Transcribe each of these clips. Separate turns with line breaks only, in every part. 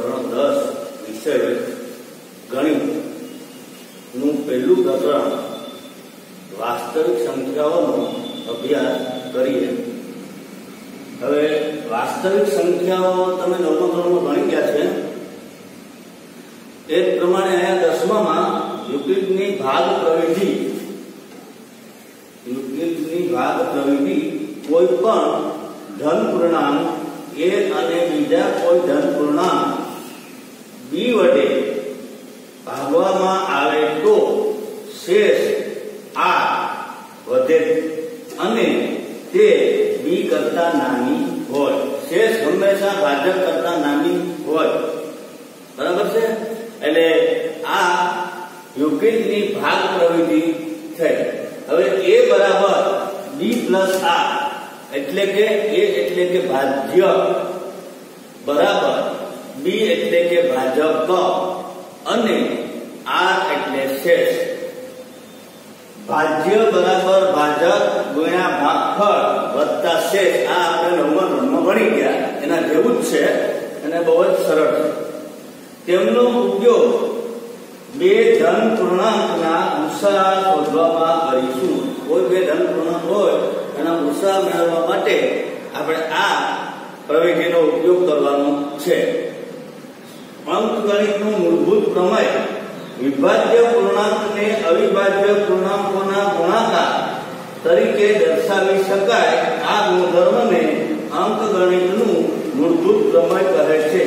ધોરણ 10 વિષય ગણિત નું પહેલું પ્રકરણ વાસ્તવિક સંખ્યાઓનો અભ્યાસ કરીએ। હવે વાસ્તવિક સંખ્યાઓ તમે નવમા ધોરણમાં ભણી ગયા છે। એ પ્રમાણે અહીંયા 10મામાં યુક્લિડની ભાગ પ્રવિધિ કોઈ પણ ધન પૂર્ણાંક a અને બીજા કોઈ ધન પૂર્ણાંક b વડે ભાગવામાં આવે તો શેષ આ વધે અને તે b કરતા નાની હોય। શેષ હંમેશા ભાજક કરતા નાની હોય, બરાબર છે। એટલે આ યુક્લિડની ભાગ પ્રવિધિ થઈ। હવે a બરાબર b પ્લસ a એટલે કે a એટલે કે ભાજ્ય બરાબર b એટલે કે ભાજક અને r એટલે શેષ। ભાજ્ય બરાબર ભાજક ગુણ્યા ભાગફળ વત્તા શેષ, આ આપણે નવમા ધોરણમાં ભણી ગયા, એના જેવું જ છે અને બહુ જ સરળ છે। તેમનો ઉપયોગ બે ધન પૂર્ણાંકના ગુસા શોધવામાં કરીશું। કોઈ બે ધન પૂર્ણાંક હોય એના ગુસા મેળવવા માટે આપણે આ પ્રવિધિનો ઉપયોગ કરવાનો છે। અંકગણિતનું મૂળભૂત પ્રમેય વિભાજ્ય પૂર્ણાંકને અવિભાજ્ય પૂર્ણાંકોના ગુણાકાર તરીકે દર્શાવી શકાય। આ ગુણધર્મને અંકગણિતનું મૂળભૂત પ્રમેય કહે છે।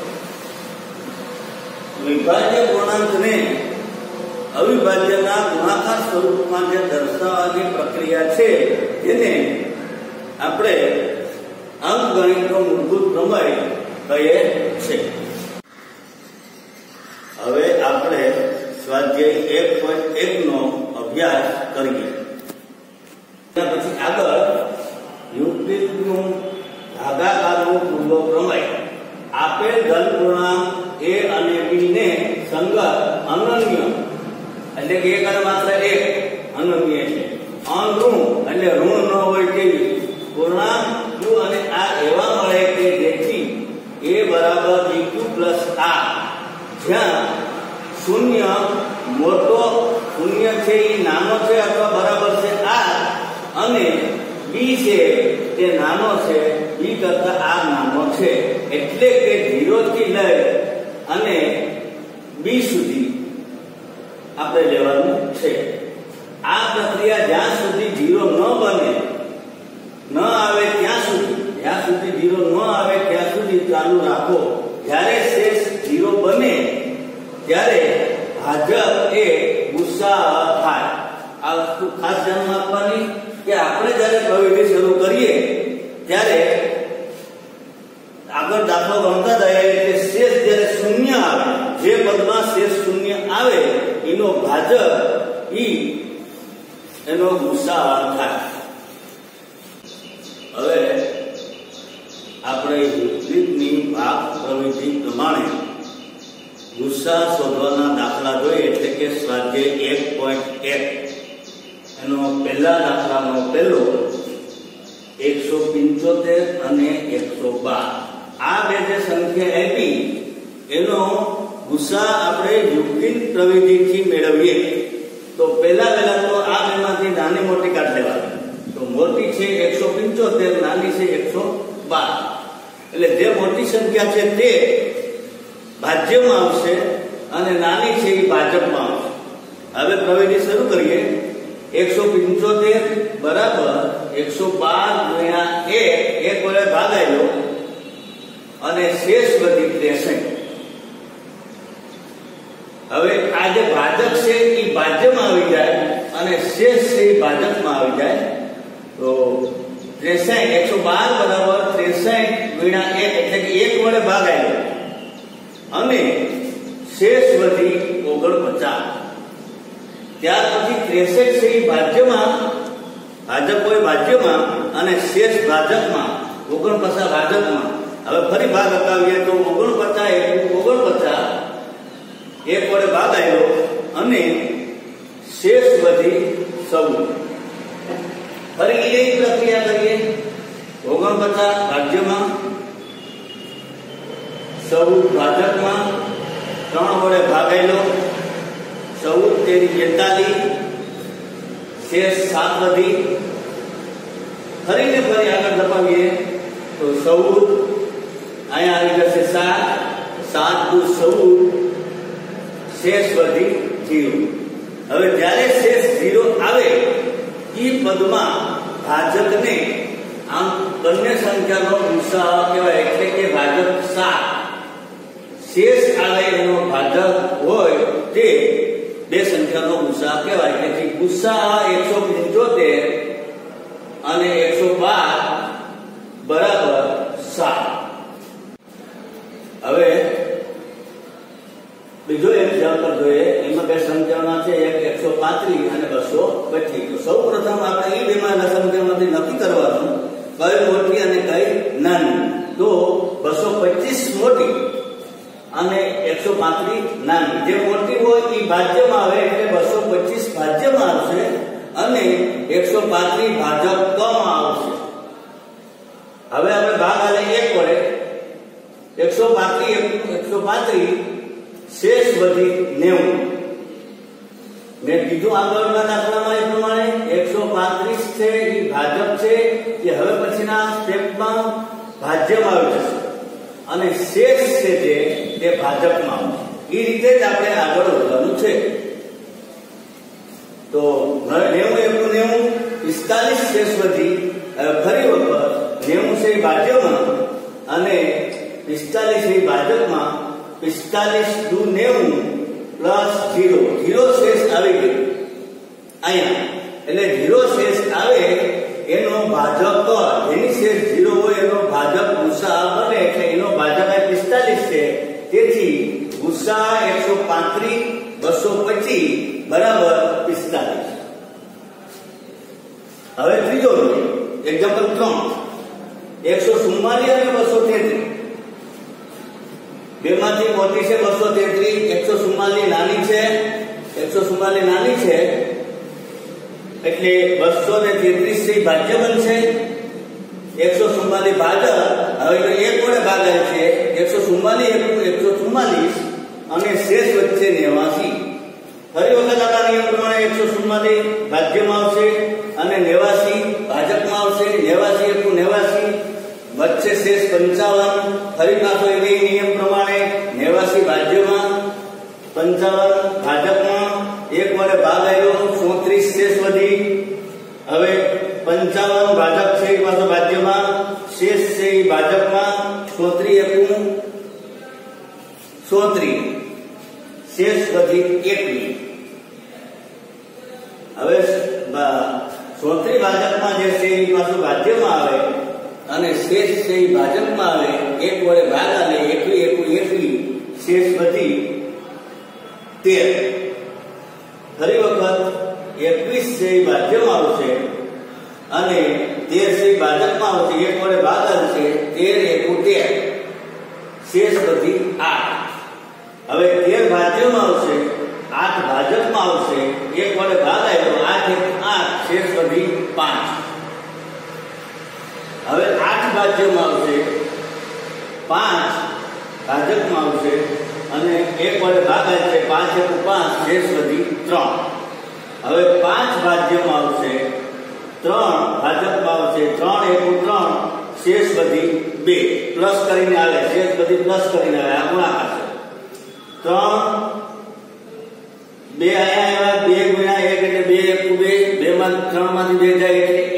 વિભાજ્ય પૂર્ણાંકને અવિભાજ્યના ગુણાકાર સ્વરૂપમાં જે દર્શાવવાની પ્રક્રિયા છે તેને આપણે અંકગણિતનો મૂળભૂત પ્રમેય કહીએ છીએ। હવે આપણે સ્વાધ્યાય 1.1 નો અભ્યાસ કરીએ। પછી આગળ યુક્લિડનું ભાગાકારનું પૂર્વ પ્રમેય આપેલ ધન પૂર્ણાંક a અને b ને સંગત અનન્ય એટલે કે એક અને માત્ર એક અનન્ય છે, અણઋણ એટલે ઋણ ન હોય તેવી પૂર્ણાંક q અને r એવા મળે કે જેથી a બરાબર bq પ્લસ r, જ્યાં શૂન્ય મોટો શૂન્ય છે એ નાનો છે અથવા બરાબર છે r અને b છે તે નાનો છે b કરતા r નાનો છે, એટલે કે 0 થી લઈ અને b સુધી આપણે લેવાનું છે। આ પ્રક્રિયા જ્યાં સુધી 0 ન બને ન આવે ત્યાં સુધી 0 ન આવે ત્યાં સુધી ચાલુ રાખો। જ્યારે શેષ 0 બને ત્યારે ભાજક એ ગુસા થાય। આ વસ્તુ ખાસ ધ્યાન આપવાની કે આપણે જ્યારે પ્રવિધિ શરૂ કરીએ ત્યારે આગળ દાખલો ગણતા જાય એટલે શેષ જ્યારે શૂન્ય આવે, જે પદમાં શેષ શૂન્ય આવે એનો ભાજક એનો ગુસા થાય। હવે આપણે યુક્લિડની ભાગ પ્રવિધિ પ્રમાણે ગુસા શોધવાના દાખલા જોઈએ, એટલે કે સ્વાધ્યાય 1.1 એનો પહેલા દાખલાનો પહેલો 175 અને 112। આ બે જે સંખ્યા આપી એનો ગુસા આપણે યુક્લિડ પ્રવિધિથી મેળવીએ તો પહેલા તો આ બેમાંથી નાની મોટી કાઢી લેવાની। તો મોટી છે 175, નાની છે 112, એટલે જે મોટી સંખ્યા છે તે ભાજ્યમાં આવશે અને નાની છે એ ભાજકમાં આવશે। હવે પ્રવિધિ શરૂ કરીએ। 175 બરાબર 112 ગુણ્યા 1 વડે ભાગાયેલો અને શેષ વધી 63। હવે આ જે ભાજક છે એ ભાજ્યમાં આવી જાય અને શેષ છે એ ભાજકમાં આવી જાય। તો 63 112 બરાબર 63 ગુણ્યા 1 એટલે કે 1 વડે ભાગાયેલો અને શેષ વધી 49। ત્યાર પછી 63 છે એ ભાજ્યમાં, ભાજક હોય ભાજ્યમાં અને શેષ ભાજકમાં, 49 ભાજકમાં। હવે ફરી ભાગ હટાવીએ તો 49 1 વડે ભાગ આવ્યો અને શેષ વધી 14। ફરી એ પ્રક્રિયા કરીએ। 49 ભાગ્યમાં 14 14 ભાજકમાં 3 વડે ભાગાયેલો 14 તેરી 42 શેષ 7 વધી ફરીને ફરી આગળ દબાવીએ તો 14 અહીંયા આવી જશે 7 7 દુ 14 શેષ વધી 0 હવે જ્યારે શેષ 0 આવે એ પદમાં ભાજકને આમ બંને સંખ્યાનો ગુસાઅ કહેવાય એટલે કે ભાજક 7 શેષ આવે એનો ભાજક હોય તે બે સંખ્યાનો ગુસાઅ કહેવાય એટલે ગુસાઅ 175 અને 112 બરાબર 7 હવે બીજો એક્ઝામ્પલ જોઈએ એમાં બે સંખ્યાઓના છે એક 135 અને 225 તો સૌપ્રથમ આપણે એ બેમાં સંખ્યામાંથી નક્કી કરવાનું કઈ મોટી અને કઈ નાની તો 225 મોટી અને 135 નાની જે મોટી હોય એ ભાજ્યમાં આવે એટલે 225 ભાજ્યમાં આવશે અને 135 ભાજકમાં આવશે હવે આપણે ભાગ આલે 1 વડે 135 શેષ વધી 90 મેં કીધું આગળના દાખલામાં એ પ્રમાણે 135 છે એ ભાજક છે કે હવે પછીના સ્ટેપમાં ભાજ્યમાં આવી જશે અને શેષ છે જે તે ભાજકમાં આવશે એ રીતે જ આપણે આગળ વધવાનું છે તો 90 45 શેષ વધી ફરી વખત 90 છે ભાજ્યમાં અને 45 છે ભાજકમાં 45 દુ 90 પ્લસ 0 0 શેષ આવી ગયો અહીંયા એટલે 0 શેષ આવે એનો ભાજક જેની શેષ 0 હોય એનો ભાજક ગુસાઅ બને એટલે એનો ભાજક 45 છે તેથી ગુસાઅ 135 225 બરાબર 45 હવે ત્રીજો એક્ઝામ્પલ 3 144 અને 233 બેમાંથી મોટી છે 233 144 નાની છે 144 નાની છે એટલે 233 થી ભાજ્ય બનશે 144 ભાજક હવે તો એક વડે ભાગાય છે 144 અને શેષ વચ્ચે 89 ફરી વખત આપણા નિયમ પ્રમાણે 144 ભાજ્યમાં આવશે અને 89 ભાજકમાં આવશે 89 વચ્ચે શેષ 55 ફરી પાછો એ નિયમ પ્રમાણે 89 ભાજ્યમાં 55 ભાજકમાં 1 વડે ભાગાયેલો 34 શેષ વધી હવે 55 ભાજક છે એ પાછો ભાજ્યમાં શેષ છે એ ભાજકમાં 34 શેષ વધી 21 હવે 34 ભાજકમાં જે છે એ પાછું ભાજ્યમાં આવે અને શેષ છે એ ભાજકમાં આવે 1 વડે ભાગ આલે 21 શેષ વધી 13 ફરી વખત 21 છે એ ભાજ્યમાં આવશે અને 13 છે એ ભાજકમાં આવશે 1 વડે ભાગ આલશે 13 શેષ વધી 8 હવે 13 ભાજ્યમાં આવશે 8 ભાજકમાં આવશે 1 વડે ભાગ આવ્યો 8 શેષ વધી 5 હવે 8 ભાજ્યમાં આવશે 5 ભાજકમાં આવશે અને 1 વડે ભાગાય છે 5 × 5 શેષ વધી 3 હવે 5 ભાજ્યમાં આવશે 3 ભાજકમાં આવશે 3 × 3 શેષ વધી 2 પ્લસ કરીને આવે શેષ વધી પ્લસ કરીને આવે આ ગુણાકાર છે 3 2 આયા 2 × 1 એટલે 2 × 2 2 માં 3 માંથી 2 જાય એટલે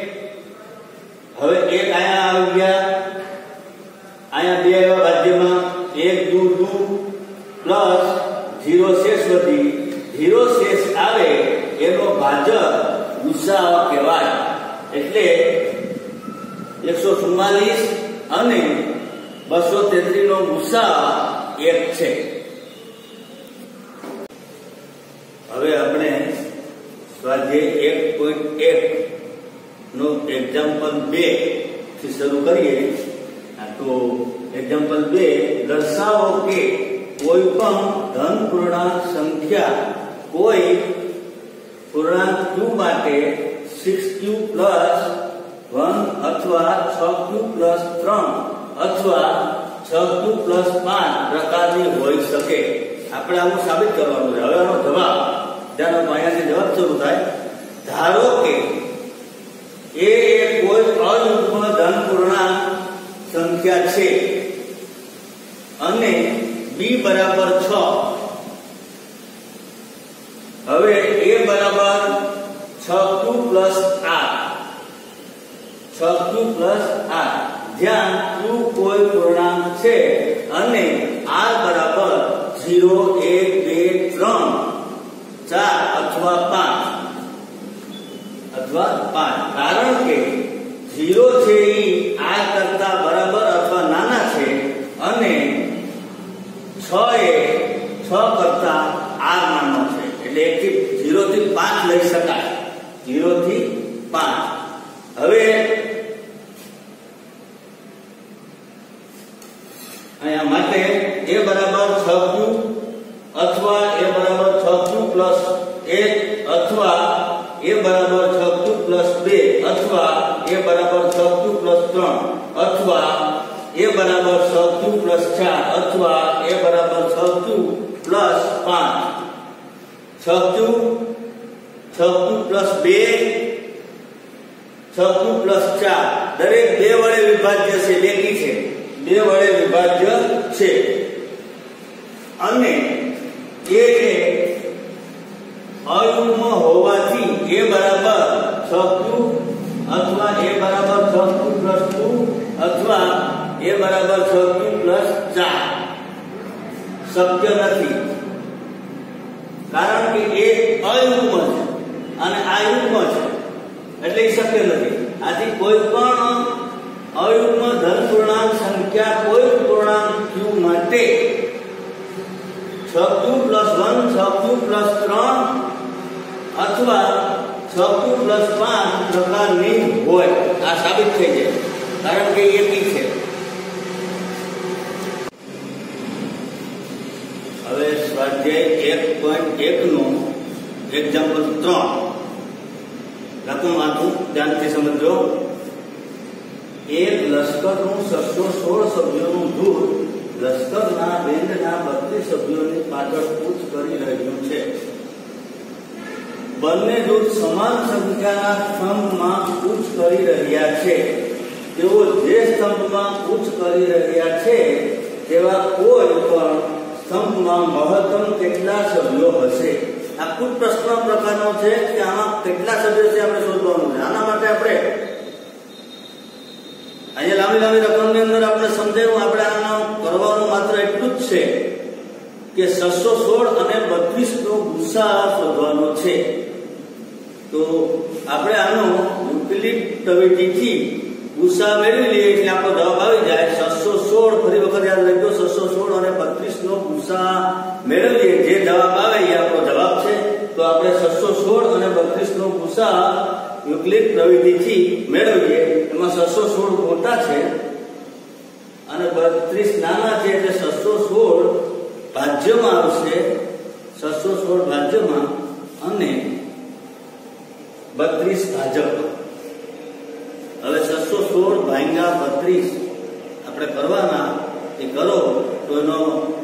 1 હવે 1 આયા આવી ગયા આયા 2 આવ્યા ભાજ્યમાં 1 દુ 2 પ્લસ 0 શેષ વધી 0 શેષ આવે એનો ભાજક ગુસાઅ કહેવાય એટલે 144 અને 233 નો ગુસાઅ 1 છે હવે આપણે સ્વાધ્યાય 1.1 નો એક્ઝામ્પલ 2 થી શરૂ કરીએ તો એક્ઝામ્પલ 2 દર્શાવો કે કોઈ પણ ધન પૂર્ણાંક સંખ્યા કોઈ પૂર્ણાંક q માટે 6q + 1 અથવા 6q + 3 અથવા 6 પ્લસ 5 પ્રકારની હોઈ શકે. આપણે આનું સાબિત કરવાનું છે. હવે આનો જવાબ ધ્યાન આપો, અહીંયાથી જવાબ શરૂ થાય. ધારો કે એ કોઈ અયુગ્મ ધન પૂર્ણાંક સંખ્યા છે અને b બરાબર 6. હવે a બરાબર 6q પ્લસ 8, 6q પ્લસ 8, જ્યાં q કોઈ પૂર્ણાંક છે અને r બરાબર 0, 1, 2, 3, 4 અથવા 5. કારણ કે 0 છે એ r કરતા બરાબર અથવા નાના છે અને 6 એ 6 કરતા r નાનો છે. એટલે 0 થી 5 લઈ શકાય. 0 થી 5. હવે અહીંયા માટે a બરાબર 6q અથવા a બરાબર 6q પ્લસ 1 અથવા a બરાબર 6q પ્લસ 2 અથવા a બરાબર 6q પ્લસ 3 અથવા a બરાબર 6q પ્લસ 4 અથવા a બરાબર 6q plus 5. 6q plus 2, 6q plus 4 દરેક 2 વડે વિભાજ્ય છે. બેકી છે, 2 વડે વિભાજ્ય છે. અને એ અયુગ્મ હોવાથી a બરાબર 6q અથવા a બરાબર 6q પ્લસ 2 અથવા a બરાબર 6q પ્લસ 4 શક્ય નથી. કારણ કે એ અયુગ્મ છે અને આ યુગ્મ છે, એટલે એ શક્ય નથી. આથી કોઈ પણ અયુગ્મ ધન પૂર્ણાંક સંખ્યા કોઈ પૂર્ણાંક q માટે 6q પ્લસ 1, 6q પ્લસ 3 અથવા 6q પ્લસ 5 પ્રકારની હોય. આ સાબિત થઈ જાય, કારણ કે એકી છે. હવે સ્વાધ્યાય 1.1 નું એક્ઝામ્પલ 3 રકમ આટલું ધ્યાનથી સમજો. એક લશ્કરનું 616 સભ્યોનું જૂથ લશ્કરના બેન્ડના 32 સભ્યોની પાછળ કૂચ કરી રહ્યું છે. બંને જૂથ સમાન સંખ્યાના સ્તંભમાં કૂચ કરી રહ્યા છે. તેઓ જે સ્તંભમાં કૂચ કરી રહ્યા છે તેવા કોઈ પણ સ્તંભમાં મહત્તમ કેટલા સભ્યો હશે? આ કુલ પ્રશ્ન પ્રકારનો છે કે આમાં કેટલા સભ્યો છે આપણે શોધવાનું છે. આના માટે આપણે અહીંયા લાંબી રકમની અંદર આપણે સમજાયું. આપણે આનો કરવાનું માત્ર એટલું જ છે કે 616 અને 32 નો ગુસા શોધવાનો છે. તો આપણે આનો યુક્લિડ પ્રવિધિથી ગુસા મેળવી લઈએ એટલે આપણો જવાબ આવી જાય 616. ફરી વખત યાદ રાખજો, 616 અને 32 નો ગુસા મેળવીએ જે જવાબ આવે એ આપણો જવાબ છે. તો આપણે 616 અને 32 નો ગુસા યુક્લિડ પ્રવિધિથી મેળવીએ. એમાં 616 મોટા છે અને 32 નાના છે, એટલે 616 ભાજ્યમાં આવશે. 616 ભાજ્યમાં અને 32 ભાજકમાં. હવે 616 ભાગ્યા 32 આપણે કરવાના. એ કરો તો એનો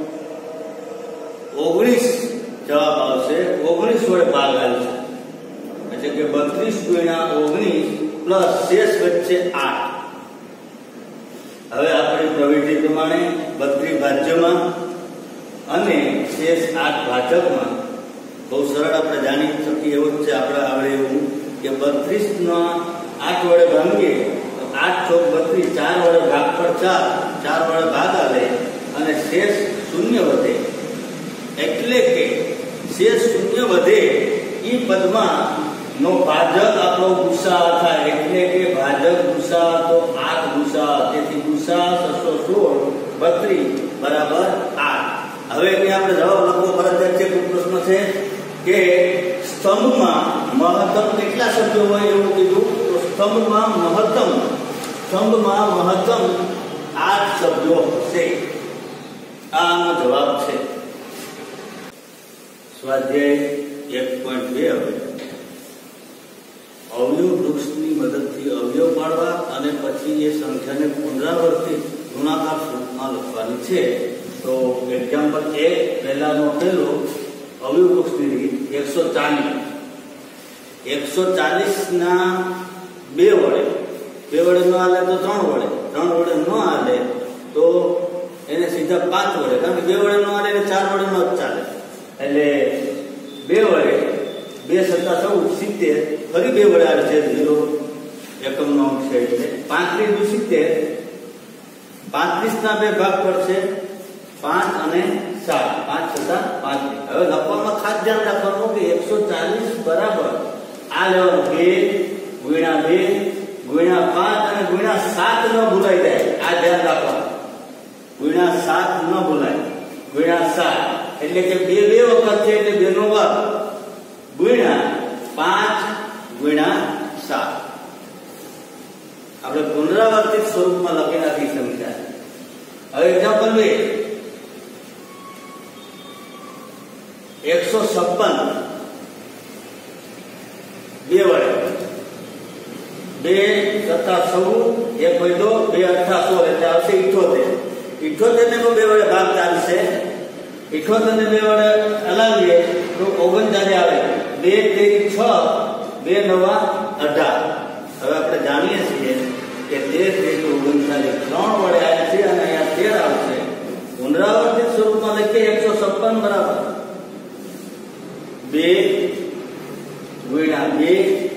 19 જવાબ આવશે. 19 વડે ભાગ આવશે, એટલે કે 32 ગુણ્યા 19 પ્લસ શેષ વચ્ચે 8. હવે આપણી પ્રવિધિ પ્રમાણે 32 ભાજ્યમાં અને શેષ 8 ભાજકમાં. બહુ સરળ આપણે જાણી શકીએ એવું જ છે. આપણે આવડે એવું કે 32 ના 8 વડે ભાંગીએ તો 8 ચોક 32, 4 વડે ભાગ પર 4 વડે ભાગ આવે અને શેષ 0 વધે. એટલે કે શેષ 0 વધે એ પદમાં નો ભાજક આપણો ગુસા થાય. એટલે કે ભાજક ગુસા તો 8 ગુસા. તેથી ગુસા 616 32 બરાબર 8. હવે અહીંયા આપણે જવાબ લખવો ફરજિયાત છે. કોઈ પ્રશ્ન છે કે સ્તંભમાં મહત્તમ કેટલા સભ્યો હોય એવું કીધું. તો સ્તંભમાં મહત્તમ 8 સભ્યો હશે. આનો જવાબ છે. સ્વાધ્યાય 1.2 હવે અવયવ વૃક્ષની મદદથી અવયવ પાડવા અને પછી એ સંખ્યાને પુનરાવર્તિત ગુણાકાર સ્વરૂપમાં લખવાની છે. તો એક્ઝામ્પલ 1 પહેલાનો પહેલો અવયવ વૃક્ષની રીત 140. 140 ના 2 વડે ન હાલે તો 3 વડે, 3 વડે ન હાલે તો એને સીધા 5 વડે, કારણ કે 2 વડે ન હાલે એટલે 4 વડે ન જ ચાલે. એટલે 2 વડે 2 સત્તા 70, ફરી 2 વડે આવે છે 0 એકમનો અંક છે એટલે 35 દુ 70, 35 ના 2 ભાગ પડશે 5 અને 7, 5 સત્તા 35. હવે લખવામાં ખાસ ધ્યાન રાખવાનું કે 140 બરાબર આ લેવાનું 2 ગુણ્યા 2 ગુણ્યા 5 અને ગુણ્યા 7 ન ભૂલાઈ જાય. આ ધ્યાન રાખવાનું, ગુણ્યા 7 ન ભૂલાય. ગુણ્યા 7 એટલે કે 2 વખત છે એટલે 2 નો વર્ગ ગુણ્યા 5 ગુણ્યા 7. આપણે પુનરાવર્તિત સ્વરૂપમાં લખી નાખી સંખ્યા. હવે એક્ઝામ્પલ 2 156 2 વડે 2 સત્તા 16, 1 વધો 2 અઠા 16 એટલે આવશે 78. 78 ને 2 વડે ભાગ ચાલશે. 78 ને 2 વડે હલાવીએ તો 39 આવે. 2 તેરી 6, 2 નવા 18. હવે આપણે જાણીએ છીએ કે 13 તેરી 39 3 વડે આવે છે અને અહીંયા 13 આવશે. પુનરાવર્તિત સ્વરૂપમાં લખીએ 156 બરાબર 2 ગુણ્યા 2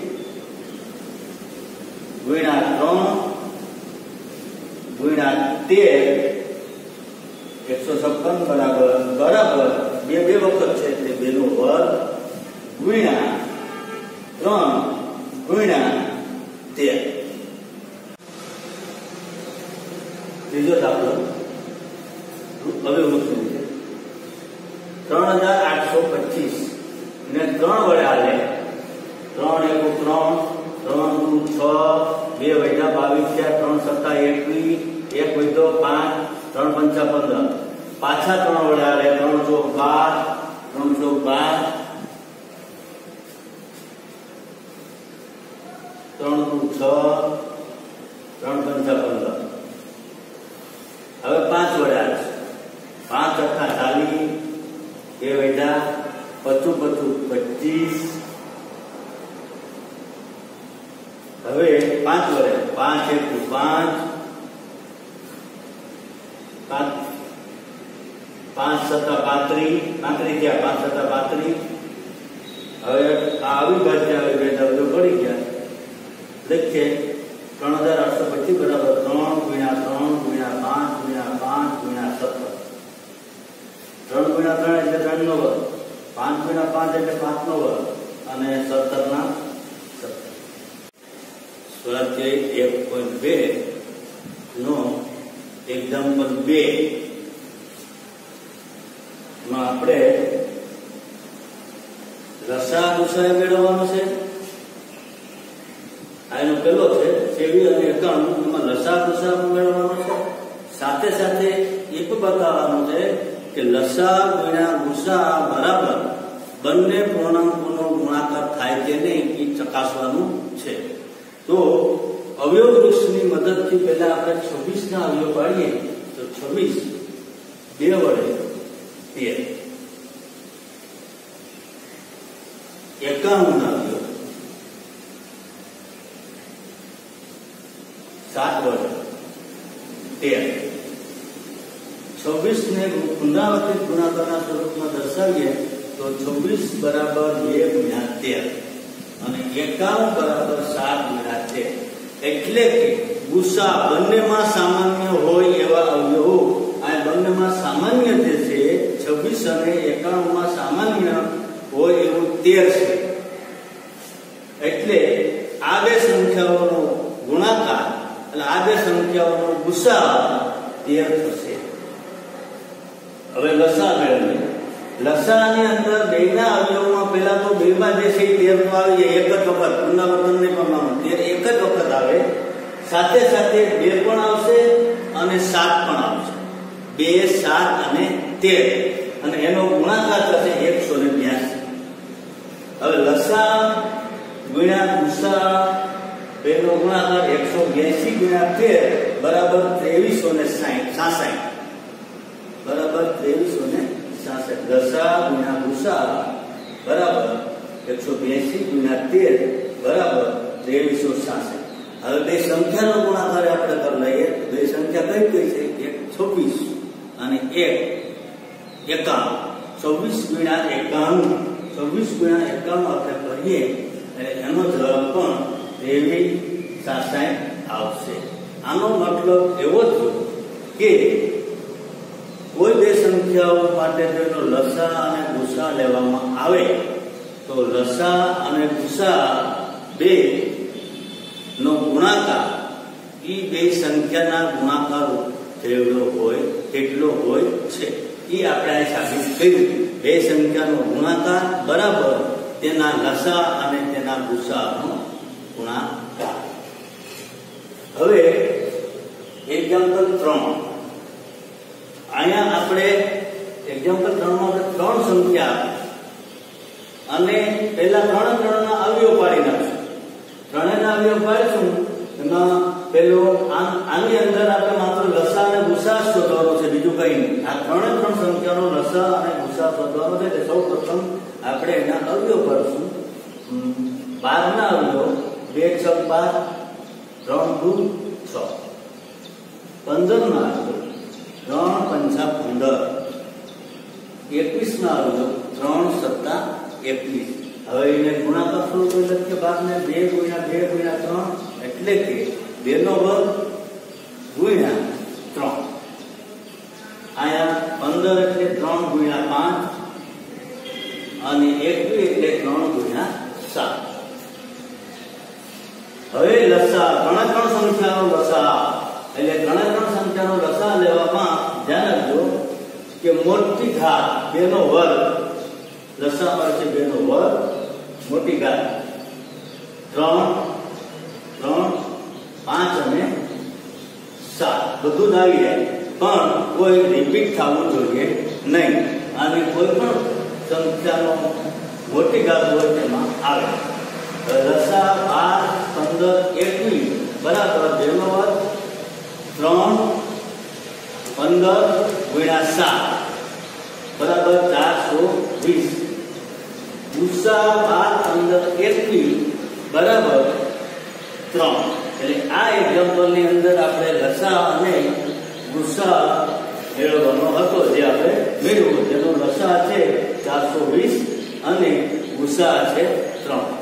ગુણ્યા 3 ગુણ્યા 13, 156 બરાબર 2 વખત છે એટલે 2 નો વર્ગ ગુણ્યા 3 ગુણ્યા 13. ત્રીજો દાખલો હવે મૂકવું છે 3825 ને 3 વડે હાલે. 3 1 3, 3 2 6, 2 વધ્યા 22 3 સત્તા 21, 1 વધ્યો 5, 3 પંચા 15. પાછા 3 વડે હાલે. 3 ચોક 12, 3 ચોક 12, 3 2 6, 3 પંચા 15. હવે 5 વડે હાલે. 5 અઠા 40, 2 વધ્યા 25 25. હવે 5 વડે 5 1 5, 5 સત્તા 35, 35 ગયા 5 સત્તા 35. હવે આ અવિભાજ્ય આવે બે શબ્દો પડી ગયા. લખીએ 3825 બરાબર 3 ગુણ્યા 3 ગુણ્યા 5 ગુણ્યા 5 ગુણ્યા 17. 3 ગુણ્યા 3 એટલે 3 નો વર્ગ, 5 ગુણ્યા 5 એટલે 5 નો વર્ગ અને 17 ના 17. સ્વાધ્યાય 1.2 નો એક્ઝામ્પલ 2 માં આપણે લસા ગુસા મેળવવાનો છે. આ એનો પેલો છે 23 અને 91. એમાં લસા ગુસા મેળવવાનો છે. સાથે સાથે એ પણ બતાવવાનું છે કે લસા ગુણ્યા ગુસા બરાબર બંને પૂર્ણાંકોનો ગુણાકાર થાય કે નહીં એ ચકાસવાનું છે. તો અવયવ વૃક્ષની મદદથી પહેલા આપણે 26 ના અવયવ પાડીએ તો 26 2 વડે 13, 91 ના અવયવ 7 વડે 13. 26 ને પુનરાવર્તિત ગુણાકારના સ્વરૂપમાં દર્શાવીએ તો 26 બરાબર 2 ગુણ્યા 13 અને 51 બરાબર 7 ગુણ્યા 13. એટલે કે ગુસા બંનેમાં સામાન્ય હોય એવા અવયવો આ બંનેમાં સામાન્ય જે છે 26 અને 91 માં સામાન્ય હોય એવું 13 છે. એટલે આ બે સંખ્યાઓનો ગુણાકાર એટલે આ બે સંખ્યાઓનો ગુસા 13 થશે. હવે લસા મેળવીએ. લસાની અંદર બેના અવયવમાં પહેલા તો બેમાં જે છે 13 નો આવી જાય. એક જ વખત પુનરાવર્તન નહીં કરવાનું, 13 એક જ વખત આવે. સાથે સાથે 2 પણ આવશે અને 7 પણ આવશે. 2 7 અને 13 અને એનો ગુણાકાર થશે 182. હવે લસા ગુણ્યા ગુસા બેનો ગુણાકાર 182 ગુણ્યા 13 બરાબર 2366 બરાબર 2366 લસા ગુણ્યા ગુસા બરાબર 182 ગુણ્યા 13 બરાબર 2366. હવે બે સંખ્યાનો ગુણાકાર આપણે કરી લઈએ. બે સંખ્યા કઈ છે? એક 26 અને એક 51. 26 ગુણ્યા 51 આપણે કરીએ એટલે એનો જવાબ પણ 2366 આવશે. આનો મતલબ એવો થયો કે કોઈ બે સંખ્યાઓ માટે તેનો લસા અને ગુસા લેવામાં આવે તો લસા અને ગુસા બે નો ગુણાકાર એ બે સંખ્યાના ગુણાકાર કેટલો હોય છે એ આપણે સાબિત કર્યું. બે સંખ્યાનો ગુણાકાર બરાબર તેના લસા અને તેના ગુસાનો ગુણાકાર. હવે એક્ઝામ્પલ 3. અહીંયા આપણે એક્ઝામ્પલ 3 માં આપણે ત્રણ સંખ્યા અને પહેલા ત્રણના અવયવ પાડી નાખશું. ત્રણેયના અવયવ પાડીશું એમાં પેલો આની અંદર આપણે માત્ર લસા અને ગુસા શોધવાનો છે, બીજું કઈ નહીં. આ ત્રણ સંખ્યાનો લસા અને ગુસા શોધવાનો છે. એટલે સૌ પ્રથમ આપણે એના અવયવ પાડીશું. 12 ના અવયવ 2 6 12, 3 2 6. 15 ના અવયવ 3 5 15. 21 ના અવયવ 3 7 21. હવે એને ગુણાકાર સ્વરૂપે લખીએ. 12 ને 2 ગુણ્યા 2 ગુણ્યા 3 એટલે કે 2 નો વર્ગ ગુણ્યા 3. આયા 15 એટલે 3 ગુણ્યા 5 અને 21 એટલે 3 ગુણ્યા 7. હવે લસા ત્રણ સંખ્યાનો લસા એટલે ત્રણ સંખ્યાનો લસા લેવામાં ધ્યાન રાખજો કે મોટી ઘાત 2 નો વર્ગ લસા પર છે 2 નો વર્ગ મોટી ઘાત 3 3 5 અને 7 બધું જ આવી જાય, પણ કોઈ રિપીટ થવું જોઈએ નહીં. અને કોઈ પણ સંખ્યાનો મોટી ઘાત હોય તેમાં આવે. લસા 12 15 21 બરાબર 2 નો વર્ગ 3 15 ગુણ્યા 7 બરાબર 420. ગુસા 12 15 21 બરાબર 3. એટલે આ એક્ઝામ્પલ ની અંદર આપણે લસા અને ગુસા મેળવવાનો હતો, જે આપણે મેળવ્યો. જેનો લસા છે 420 અને ગુસા છે 3.